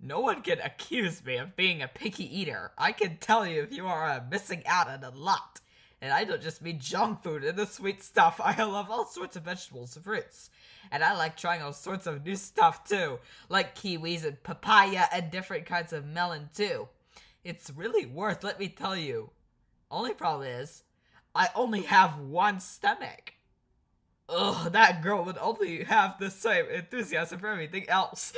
No one can accuse me of being a picky eater. I can tell you if you are missing out on a lot. And I don't just mean junk food and the sweet stuff. I love all sorts of vegetables and fruits. And I like trying all sorts of new stuff too. Like kiwis and papaya and different kinds of melon too. It's really worth, let me tell you. Only problem is, I only have one stomach. Ugh, that girl would only have the same enthusiasm for everything else.